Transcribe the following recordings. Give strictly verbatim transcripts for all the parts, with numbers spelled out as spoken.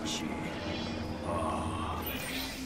ち。ああ。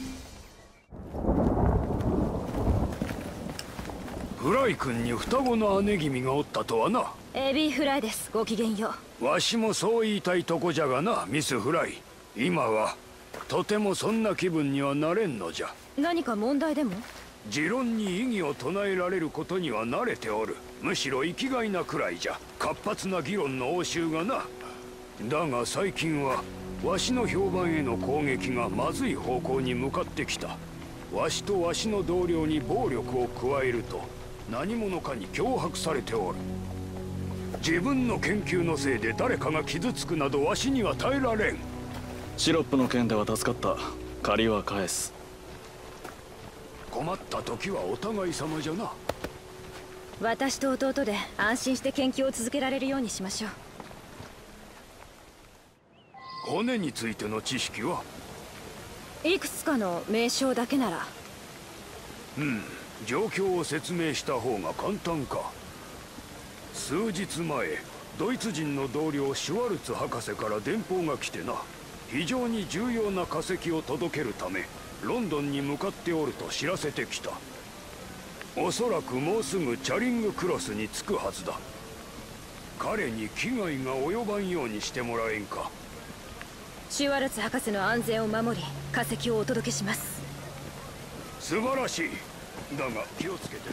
フライ君に双子の姉君がおったとはな。 エビーフライです。ごきげんよう。わしもそう言いたいとこじゃがな、ミス・フライ。今はとてもそんな気分にはなれんのじゃ。 何か問題でも？ 持論に異議を唱えられることには慣れておる。むしろ生きがいなくらいじゃ。活発な議論の応酬がな。だが最近はわしの評判への攻撃がまずい方向に向かってきた。わしとわしの同僚に暴力を加えると何者かに脅迫されておる。自分の研究のせいで誰かが傷つくなどわしには耐えられん。 シロップの件では助かった。借りは返す。 困った時はお互い様じゃな。 私と弟で安心して研究を続けられるようにしましょう。 骨についての知識は？ いくつかの名称だけなら。 うん、状況を説明した方が簡単か。数日前、ドイツ人の同僚シュワルツ博士から電報が来てな。非常に重要な化石を届けるためロンドンに向かっておると知らせてきた。おそらくもうすぐチャリングクロスに着くはずだ。彼に危害が及ばんようにしてもらえんか。 シュワルツ博士の安全を守り化石をお届けします。 素晴らしい。だが気をつけてな。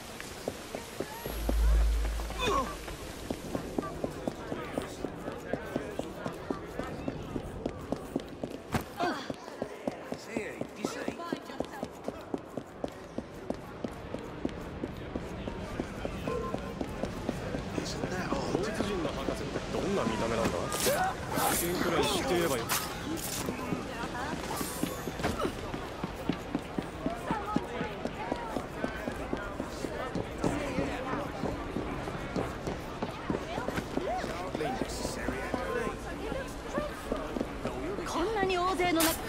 こんなに大勢の中。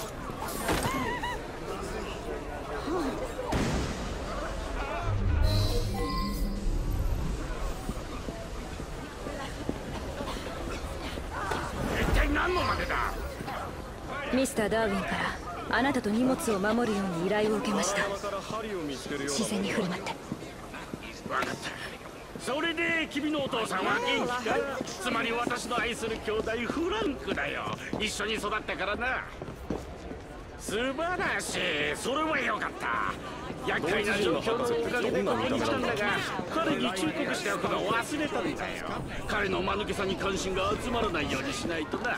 一体何のまでだ？ ミスター・ダーウィンからあなたと荷物を守るように依頼を受けました。自然に振る舞って。 分かった。それで君のお父さんは元気か？つまり私の愛する兄弟フランクだよ。一緒に育ったからな。素晴らしい。それはよかった。厄介な状況のおかげでここに来たんだが、彼に忠告しておくのを忘れたんだよ。彼の間抜けさに関心が集まらないようにしないとな。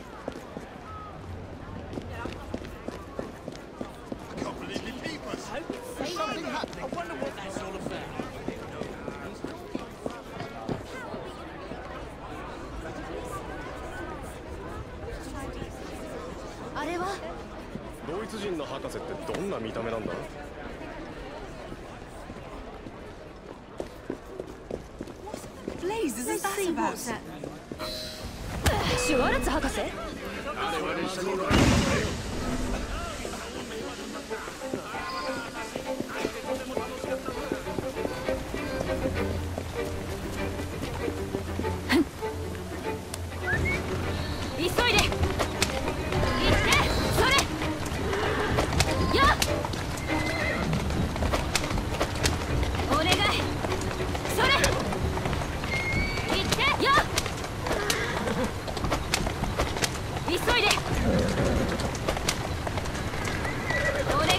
あれはドイツ人の博士ってどんな見た目なんだ？ シュワルツ博士？急いで。行ってそれやっお願いそれ行ってやっ急いでお願い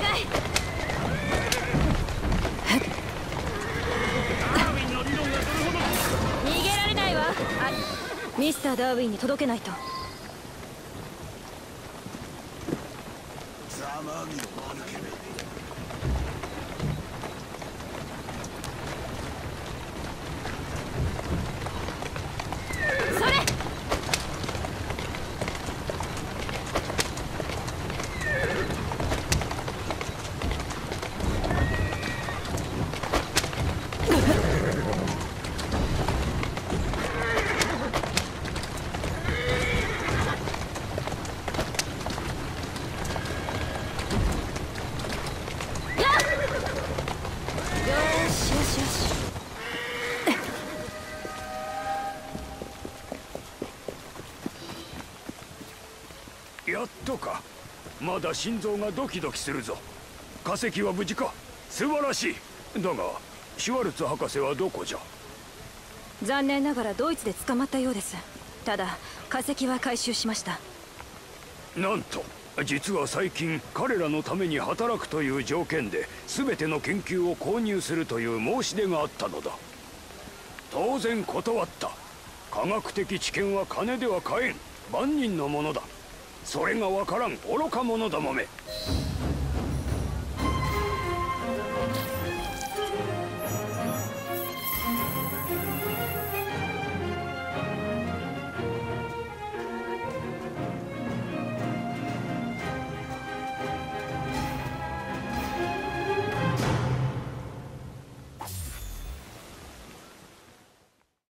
逃げられないわ。あミスター・ダーウィンに届けないと。それやっとか。まだ心臓がドキドキするぞ。化石は無事か。素晴らしい。だがシュワルツ博士はどこじゃ。 残念ながらドイツで捕まったようです。ただ化石は回収しました。 なんと実は最近彼らのために働くという条件で全ての研究を購入するという申し出があったのだ。当然断った。科学的知見は金では買えん。万人のものだ。それがわからん愚か者どもめ。